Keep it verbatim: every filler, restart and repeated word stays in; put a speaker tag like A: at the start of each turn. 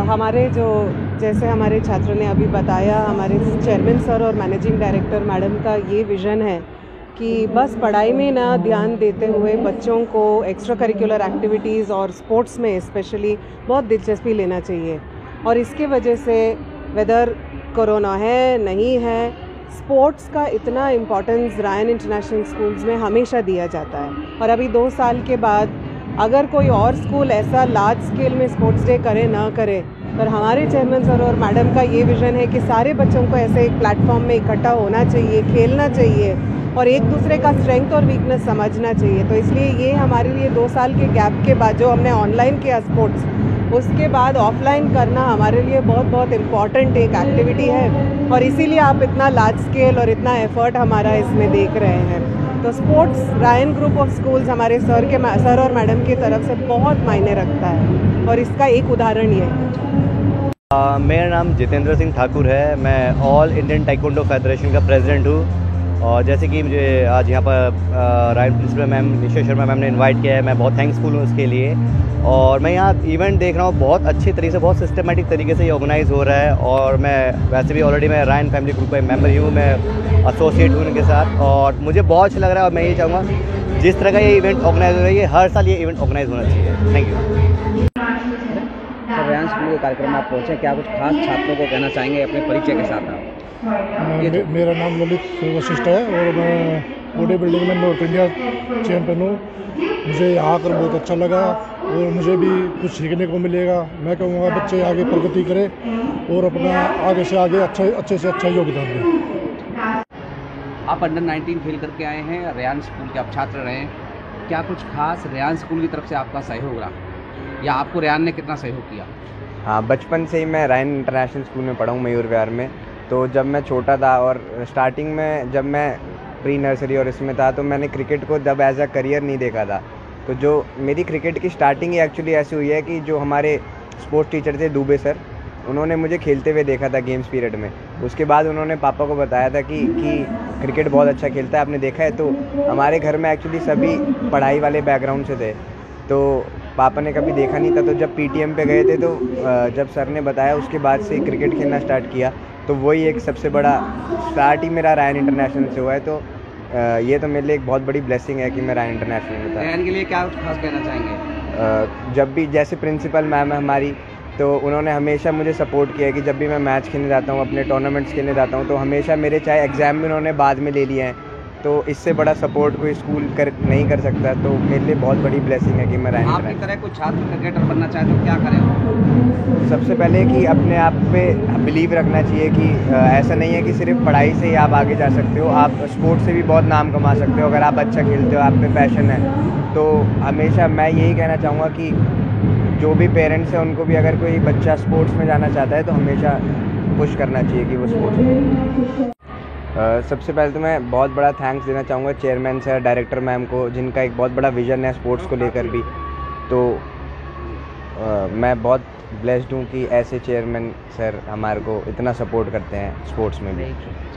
A: हमारे जो जैसे हमारे छात्र ने अभी बताया, हमारे चेयरमैन सर और मैनेजिंग डायरेक्टर मैडम का ये विज़न है कि बस पढ़ाई में ना ध्यान देते हुए बच्चों को एक्स्ट्रा करिकुलर एक्टिविटीज़ और स्पोर्ट्स में स्पेशली बहुत दिलचस्पी लेना चाहिए। और इसके वजह से वेदर कोरोना है नहीं है, स्पोर्ट्स का इतना इम्पोर्टेंस रायन इंटरनेशनल स्कूल्स में हमेशा दिया जाता है। और अभी दो साल के बाद अगर कोई और स्कूल ऐसा लार्ज स्केल में स्पोर्ट्स डे करे ना करे, पर हमारे चेयरमैन सर और मैडम का ये विज़न है कि सारे बच्चों को ऐसे एक प्लेटफॉर्म में इकट्ठा होना चाहिए, खेलना चाहिए और एक दूसरे का स्ट्रेंथ और वीकनेस समझना चाहिए। तो इसलिए ये हमारे लिए दो साल के गैप के बाद जो हमने ऑनलाइन किया स्पोर्ट्स, उसके बाद ऑफलाइन करना हमारे लिए बहुत बहुत इम्पॉर्टेंट एक एक्टिविटी है। और इसीलिए आप इतना लार्ज स्केल और इतना एफर्ट हमारा इसमें देख रहे हैं। तो sports Ryan group of schools हमारे सर के सर और मैडम की तरफ से बहुत मायने रखता है और इसका एक उदाहरण ये है।
B: uh, मेरा नाम जितेंद्र सिंह ठाकुर है। मैं ऑल इंडियन टाइकोंडो फेडरेशन का प्रेसिडेंट हूँ। और जैसे कि मुझे आज यहाँ पर Ryan principal ma'am Nisha Sharma ma'am ने इनवाइट किया है, मैं बहुत थैंक्सफुल हूँ उसके लिए। और मैं यहाँ इवेंट देख रहा हूँ, बहुत अच्छे तरीके से, बहुत सिस्टमेटिक तरीके से ये ऑर्गेनाइज़ हो रहा है। और मैं वैसे भी ऑलरेडी मैं रायन फैमिली ग्रुप का मेंबर ही हूँ, मैं एसोसिएट हूँ उनके साथ और मुझे बहुत अच्छा लग रहा है। और मैं ये चाहूँगा जिस तरह का ये इवेंट ऑर्गेनाइज हो रहा है, ये हर साल ये इवेंट ऑर्गेनाइज होना चाहिए। Thank you.
C: Sir, Ryan school के कार्यक्रम में आप पहुँचे, क्या कुछ खास छात्रों को कहना चाहेंगे अपने परिचय के साथ आप?
D: मे, मेरा नाम ललित वशिष्ठ है और मैं बॉडी बिल्डिंग में नॉर्थ इंडिया चैम्पियन हूँ। मुझे यहाँ आकर बहुत अच्छा लगा और मुझे भी कुछ सीखने को मिलेगा। मैं कहूँगा बच्चे आगे प्रगति करें और अपना आगे से आगे अच्छा अच्छे से अच्छा योगदान दें।
C: आप अंडर नाइनटीन खेल करके आए हैं, रायन स्कूल के आप छात्र रहे हैं, क्या कुछ खास रायन स्कूल की तरफ से आपका सहयोग रहा या आपको रायन ने कितना सहयोग किया?
E: हाँ, बचपन से ही मैं रायन इंटरनेशनल स्कूल में पढ़ा हूँ, मयूर विहार में। तो जब मैं छोटा था और स्टार्टिंग में जब मैं प्री नर्सरी और इसमें था, तो मैंने क्रिकेट को जब एज अ करियर नहीं देखा था। तो जो मेरी क्रिकेट की स्टार्टिंग ही एक्चुअली ऐसी हुई है कि जो हमारे स्पोर्ट्स टीचर थे दुबे सर, उन्होंने मुझे खेलते हुए देखा था गेम्स पीरियड में। उसके बाद उन्होंने पापा को बताया था कि कि क्रिकेट बहुत अच्छा खेलता है, आपने देखा है। तो हमारे घर में एक्चुअली सभी पढ़ाई वाले बैकग्राउंड से थे, तो पापा ने कभी देखा नहीं था। तो जब पीटीएम पे गए थे, तो जब सर ने बताया, उसके बाद से क्रिकेट खेलना स्टार्ट किया। तो वही एक सबसे बड़ा स्टार्ट ही मेरा रायन इंटरनेशनल से हुआ है। तो ये तो मेरे लिए एक बहुत बड़ी ब्लेसिंग है कि मैं रायन इंटरनेशनल में था।
C: रायन के लिए क्या खास कहना चाहेंगे?
E: जब भी जैसे प्रिंसिपल मैम है हमारी, तो उन्होंने हमेशा मुझे सपोर्ट किया है कि जब भी मैं मैच खेलने जाता हूँ, अपने टूर्नामेंट्स खेलने जाता हूँ, तो हमेशा मेरे चाहे एग्ज़ाम भी उन्होंने बाद में ले लिए हैं। तो इससे बड़ा सपोर्ट कोई स्कूल कर नहीं कर सकता। तो मेरे लिए बहुत बड़ी ब्लेसिंग है कि मैं रायन
C: आपकी तरह कोई छात्र क्रिकेटर बनना चाहे तो क्या करें?
E: सबसे पहले कि अपने आप पे बिलीव रखना चाहिए कि ऐसा नहीं है कि सिर्फ पढ़ाई से ही आप आगे जा सकते हो, आप स्पोर्ट्स से भी बहुत नाम कमा सकते हो। अगर आप अच्छा खेलते हो, आप पे पैशन है, तो हमेशा मैं यही कहना चाहूँगा कि जो भी पेरेंट्स हैं उनको भी अगर कोई बच्चा स्पोर्ट्स में जाना चाहता है तो हमेशा पुश करना चाहिए कि वो स्पोर्ट्स में। Uh, सबसे पहले तो मैं बहुत बड़ा थैंक्स देना चाहूँगा चेयरमैन सर, डायरेक्टर मैम को, जिनका एक बहुत बड़ा विज़न है स्पोर्ट्स को लेकर भी। तो uh, मैं बहुत ब्लेस्ड हूँ कि ऐसे चेयरमैन सर हमारे को इतना सपोर्ट करते हैं स्पोर्ट्स में भी।